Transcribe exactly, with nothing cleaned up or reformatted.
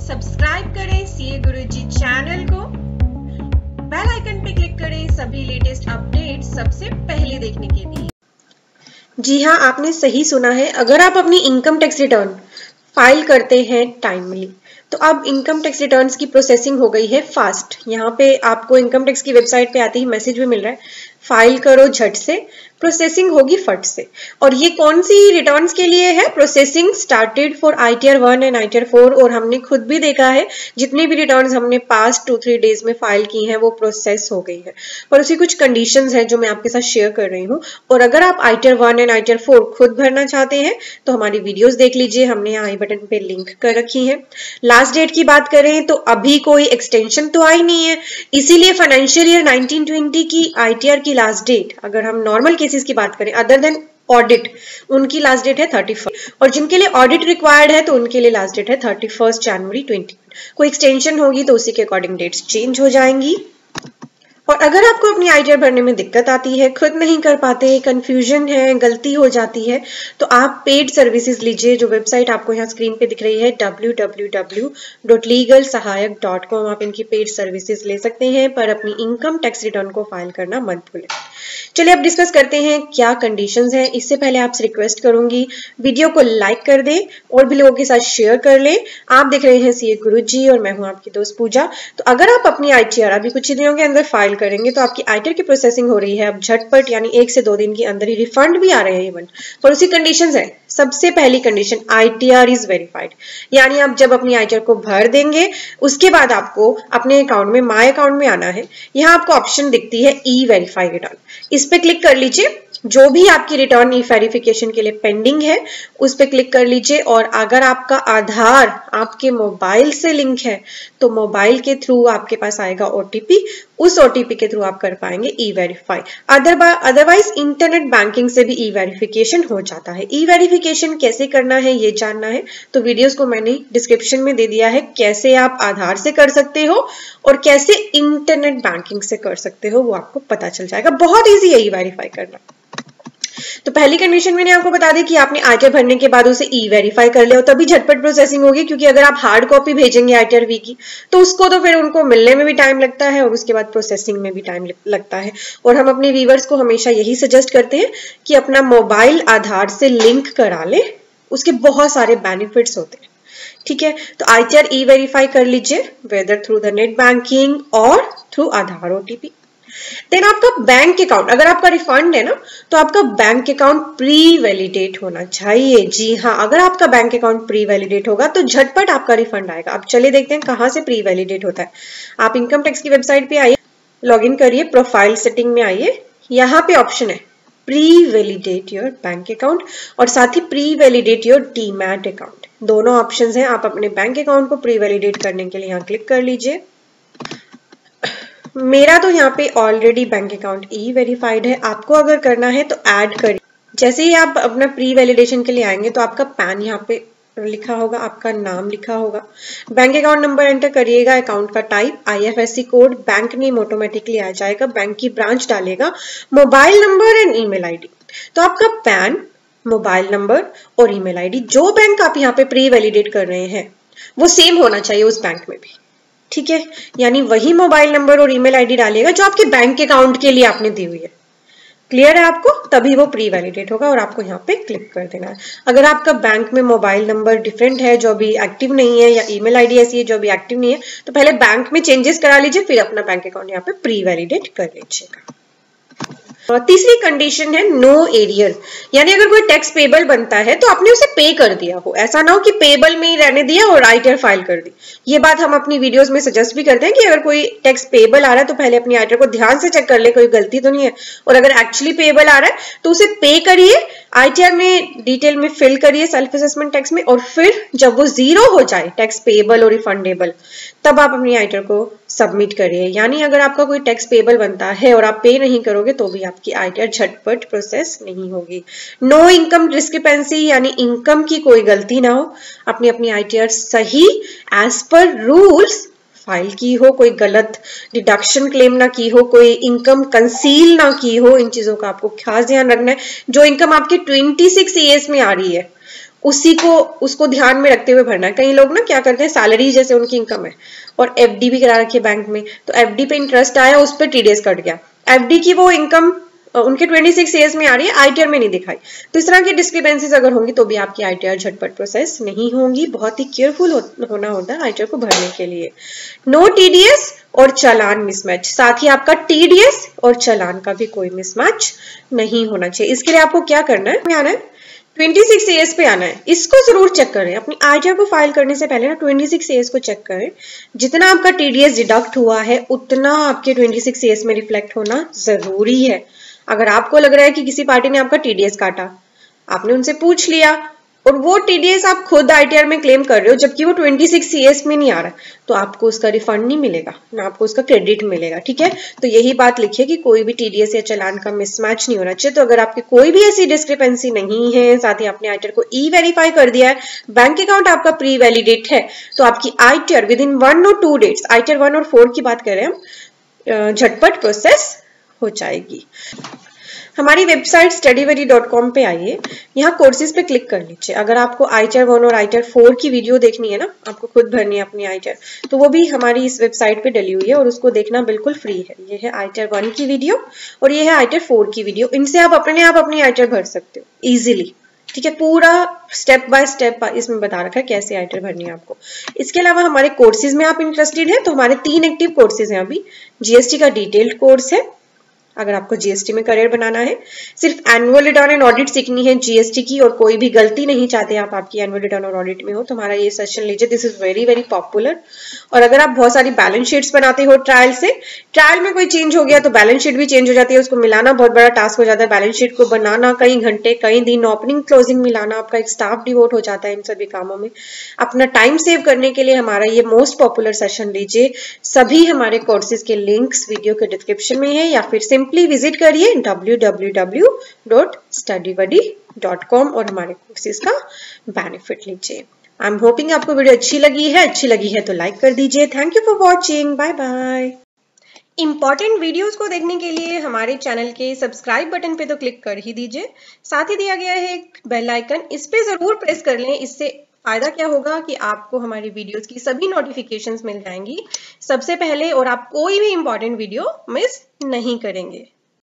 Subscribe करें CA Guruji channel को, bell icon पे क्लिक करें सभी लेटेस्ट अपडेट सबसे पहले देखने के लिए। जी हाँ, आपने सही सुना है। अगर आप अपनी इनकम टैक्स रिटर्न फाइल करते हैं टाइमली तो अब इनकम टैक्स रिटर्न्स की प्रोसेसिंग हो गई है फास्ट। यहाँ पे आपको इनकम टैक्स की वेबसाइट पे आते ही मैसेज भी मिल रहा है, फाइल करो झट से, प्रोसेसिंग होगी फट से। और ये कौन सी रिटर्न्स के लिए है? Processing started for ITR one and ITR four. और हमने खुद भी देखा है जितनी भी रिटर्न्स हमने पास्ट टू थ्री डेज में फाइल की हैं वो प्रोसेस हो गई है। पर उसकी कुछ कंडीशंस हैं जो मैं आपके साथ शेयर कर रही हूँ। और अगर आप ITR one and ITR four खुद भरना चाहते हैं तो हमारी वीडियोस देख लीजिए, हमने यहाँ आई बटन पे लिंक कर रखी है। लास्ट डेट की बात करें तो अभी कोई एक्सटेंशन तो आई नहीं है, इसीलिए फाइनेंशियल ईयर नाइनटीन ट्वेंटी की आईटीआर की लास्ट डेट, अगर हम नॉर्मल केसेस की बात करें अदर देन ऑडिट, उनकी लास्ट डेट है थर्टी फर्स्ट, और जिनके लिए ऑडिट रिक्वायर्ड है तो उनके लिए लास्ट डेट है थर्टी फर्स्ट जनवरी ट्वेंटी। कोई एक्सटेंशन होगी तो उसी के अकॉर्डिंग डेट्स चेंज हो जाएंगी। और अगर आपको अपनी आईटीआर भरने में दिक्कत आती है, खुद नहीं कर पाते, कंफ्यूजन है, गलती हो जाती है, तो आप पेड सर्विसेज लीजिए। जो वेबसाइट आपको यहाँ स्क्रीन पे दिख रही है W W W dot legal Sahayak dot com, आप इनकी पेड सर्विसेज ले सकते हैं, पर अपनी इनकम टैक्स रिटर्न को फाइल करना मत भूलें। चलिए अब डिस्कस करते हैं क्या कंडीशंस हैं। इससे पहले आपसे रिक्वेस्ट करूंगी वीडियो को लाइक कर दे और भी लोगों के साथ शेयर कर ले। आप देख रहे हैं सीए गुरुजी और मैं हूं आपकी दोस्त पूजा। तो अगर आप अपनी आईटीआर अभी कुछ ही दिनों के अंदर फाइल करेंगे तो आपकी आईटीआर की प्रोसेसिंग हो रही है अब झटपट, यानी एक से दो दिन के अंदर ही रिफंड भी आ रहे हैं इवन। पर उसी कंडीशंस है। सबसे पहली कंडीशन, आईटीआर इज वेरीफाइड, यानी आप जब अपनी आईटीआर को भर देंगे उसके बाद आपको अपने अकाउंट में, माय अकाउंट में आना है। यहाँ आपको ऑप्शन दिखती है ई वेरीफाई रिटर्न, इस पे क्लिक कर लीजिए। जो भी आपकी रिटर्न ई वेरिफिकेशन के लिए पेंडिंग है उस पे क्लिक कर लीजिए। और अगर आपका आधार आपके मोबाइल से लिंक है तो मोबाइल के थ्रू आपके पास आएगा ओटीपी, उस ओटीपी के थ्रू आप कर पाएंगे E verify. Otherwise internet banking से भी ई वेरिफिकेशन हो जाता है। ई वेरिफिकेशन कैसे करना है ये जानना है तो वीडियोस को मैंने डिस्क्रिप्शन में दे दिया है, कैसे आप आधार से कर सकते हो और कैसे इंटरनेट बैंकिंग से कर सकते हो वो आपको पता चल जाएगा। बहुत ईजी है ई वेरीफाई करना। तो पहली कंडीशन मैंने आपको बता दी कि आपने आईटीआर भरने के बाद उसे ई वेरीफाई कर लिया, तभी झटपट प्रोसेसिंग होगी। क्योंकि अगर आप हार्ड कॉपी भेजेंगे आईटीआर वी की तो उसको तो फिर उनको मिलने में भी टाइम लगता है और उसके बाद प्रोसेसिंग में भी टाइम लगता है। और हम अपने व्यूअर्स को हमेशा यही सजेस्ट करते हैं कि अपना मोबाइल आधार से लिंक करा ले, उसके बहुत सारे बेनिफिट्स होते हैं। ठीक है, तो आईटीआर ई वेरीफाई कर लीजिए, whether through the net banking और थ्रू आधार ओटीपी। देन आपका बैंक अकाउंट, अगर आपका रिफंड है ना तो आपका बैंक अकाउंट प्री वैलिडेट होना चाहिए। जी हाँ, अगर आपका बैंक अकाउंट प्री वैलिडेट होगा तो झटपट आपका रिफंड आएगा। अब चलिए देखते हैं कहां से प्री वैलिडेट होता है। आप इनकम टैक्स की वेबसाइट पे आइए, लॉग इन करिए, प्रोफाइल सेटिंग में आइए, यहाँ पे ऑप्शन है pre validate your bank account और साथ ही pre validate your demat account. दोनों ऑप्शन है। आप अपने बैंक अकाउंट को प्री वैलिडेट करने के लिए यहाँ क्लिक कर लीजिए। मेरा तो यहाँ पे already bank account E verified है, आपको अगर करना है तो ऐड करिए। जैसे ही आप अपना प्री वैलिडेशन के लिए आएंगे तो आपका पैन यहाँ पे लिखा होगा, आपका नाम लिखा होगा, बैंक अकाउंट नंबर एंटर करिएगा, अकाउंट का type, IFSC code, bank name automatically आ जाएगा, बैंक की ब्रांच डालेगा, mobile number and email ID. तो आपका पैन, मोबाइल नंबर और ईमेल आईडी, जो बैंक आप यहाँ पे प्री वैलिडेट कर रहे हैं वो सेम होना चाहिए उस बैंक में भी। ठीक है, यानी वही मोबाइल नंबर और ईमेल आईडी डालिएगा जो आपके बैंक अकाउंट के लिए आपने दी हुई है। क्लियर है आपको? तभी वो प्री वैलिडेट होगा और आपको यहाँ पे क्लिक कर देना है। अगर आपका बैंक में मोबाइल नंबर डिफरेंट है जो अभी एक्टिव नहीं है, या ईमेल आईडी ऐसी है जो अभी एक्टिव नहीं है, तो पहले बैंक में चेंजेस करा लीजिए, फिर अपना बैंक अकाउंट यहाँ पे प्री वैलिडेट कर लीजिएगा। तीसरी कंडीशन है नो एरियर, यानी अगर कोई टैक्स पेबल बनता है तो आपने उसे पे कर दिया हो, ऐसा ना हो कि पेबल में ही रहने दिया और आईटीआर फाइल कर दी। ये बात हम अपनी वीडियोस में सजेस्ट भी करते हैं कि अगर कोई टैक्स पेबल आ रहा है तो पहले अपनी आईटीआर को ध्यान से चेक कर ले, कोई गलती तो नहीं है, और अगर एक्चुअली पेबल आ रहा है तो उसे पे करिए, आईटीआर में डिटेल में फिल करिए सेल्फ असेसमेंट टैक्स में, और फिर जब वो जीरो हो जाए टैक्स पेबल और रिफंडेबल तब आप अपनी आईटीआर को सबमिट करिए। यानी अगर आपका कोई टैक्स पेबल बनता है और आप पे नहीं करोगे तो भी आपकी आईटीआर झटपट प्रोसेस नहीं होगी। नो इनकम डिस्क्रिपेंसी, यानी इनकम की कोई गलती ना हो, अपनी अपनी आईटीआर सही एज पर रूल्स फाइल की हो, कोई गलत डिडक्शन क्लेम ना की हो, कोई इनकम कंसील ना की हो। इन चीजों का आपको खास ध्यान रखना है। जो इनकम आपकी छब्बीस ईएस में आ रही है उसी को उसको ध्यान में रखते हुए भरना है। कई लोग ना क्या करते हैं, सैलरी जैसे उनकी इनकम है और एफडी भी करा रखी है बैंक में, तो एफडी पे इंटरेस्ट आया, उस पर टीडीएस कट गया, एफडी की वो इनकम उनके छब्बीस ईयर्स में आ रही है, आईटीआर में नहीं दिखाई। तो इस तरह की डिस्क्रिपेंसीज अगर होंगी तो भी आपकी आईटीआर झटपट प्रोसेस नहीं होंगी। बहुत ही केयरफुल हो, होना होता है आईटीआर को भरने के लिए। नो टीडीएस और चालान मिसमैच, साथ ही आपका टीडीएस और चालान का भी कोई मिसमैच नहीं होना चाहिए। इसके लिए आपको क्या करना है, आना है छब्बीस ईयर्स पे आना है। इसको जरूर चेक करें, अपनी आईटीआर को फाइल करने से पहले ना छब्बीस ईयर्स को चेक करें। जितना आपका टीडीएस डिडक्ट हुआ है उतना आपके छब्बीस ईयर्स में रिफ्लेक्ट होना जरूरी है। अगर आपको लग रहा है कि किसी पार्टी ने आपका टीडीएस काटा, आपने उनसे पूछ लिया और वो टीडीएस आप खुद आईटीआर में क्लेम कर रहे हो जबकि वो छब्बीस ईयर्स में नहीं आ रहा, तो आपको उसका रिफंड नहीं मिलेगा, ना आपको उसका क्रेडिट मिलेगा। ठीक है, तो यही बात लिखिए कि कोई भी टीडीएस या चालान का मिसमैच नहीं होना चाहिए। तो अगर आपकी कोई भी ऐसी डिस्क्रिपेंसी नहीं है, साथ ही आपने आईटीआर को ई वेरीफाई कर दिया है, बैंक अकाउंट आपका प्री वैलिडेट है, तो आपकी आईटीआर विद इन वन और टू डेट्स, आईटीआर वन और फोर की बात करें हम, झटपट प्रोसेस हो जाएगी। हमारी website study buddy dot com पे आइए, यहाँ कोर्सेज पे क्लिक कर लीजिए। अगर आपको आईटीआर वन और आईटीआर फोर की वीडियो देखनी है ना, आपको खुद भरनी है अपनी आईटीआर, तो वो भी हमारी इस वेबसाइट पे डली हुई है और उसको देखना बिल्कुल फ्री है। ये है आईटीआर वन की वीडियो और ये है आईटीआर फोर की वीडियो। इनसे आप अपने आप अपनी आईटीआर भर सकते हो इजीली। ठीक है, पूरा स्टेप बाय स्टेप इसमें बता रखा है कैसे आईटीआर भरनी है आपको। इसके अलावा हमारे कोर्सेज में आप इंटरेस्टेड हैं तो हमारे तीन एक्टिव कोर्सेज हैं अभी। जीएसटी का डिटेल्ड कोर्स है, अगर आपको जीएसटी में करियर बनाना है, सिर्फ एनुअल रिटर्न एंड ऑडिट सीखनी है जीएसटी की और कोई भी गलती नहीं चाहते आप आपकी एनुअल रिटर्न और ऑडिट में हो, तो हमारा ये सेशन लीजिए। This is very very popular. और अगर आप बहुत सारी बैलेंस शीट्स बनाते हो ट्रायल से, ट्रायल में कोई चेंज हो गया तो बैलेंस शीट भी चेंज हो जाती है, उसको मिलाना बहुत बड़ा टास्क हो जाता है। बैलेंस शीट को बनाना कई घंटे कई दिन, ओपनिंग क्लोजिंग मिलाना, आपका एक स्टाफ डिवोट हो जाता है इन सभी कामों में। अपना टाइम सेव करने के लिए हमारा ये मोस्ट पॉपुलर सेशन लीजिए। सभी हमारे कोर्सेज के लिंक्स वीडियो के डिस्क्रिप्शन में है या फिर सिंपली विजिट करिए W W W dot study buddy dot com और हमारे कोर्सेज का बेनिफिट लीजिए। आई एम होपिंग आपको वीडियो अच्छी लगी है। अच्छी लगी है तो लाइक कर दीजिए। Thank you for watching, bye bye. Important videos को देखने के लिए हमारे चैनल के सब्सक्राइब बटन पे तो क्लिक कर ही दीजिए, साथ ही दिया गया है एक बेल आइकन, इस पे जरूर प्रेस कर लें। इससे फायदा क्या होगा कि आपको हमारी वीडियोस की सभी नोटिफिकेशंस मिल जाएंगी सबसे पहले और आप कोई भी इंपॉर्टेंट वीडियो मिस नहीं करेंगे।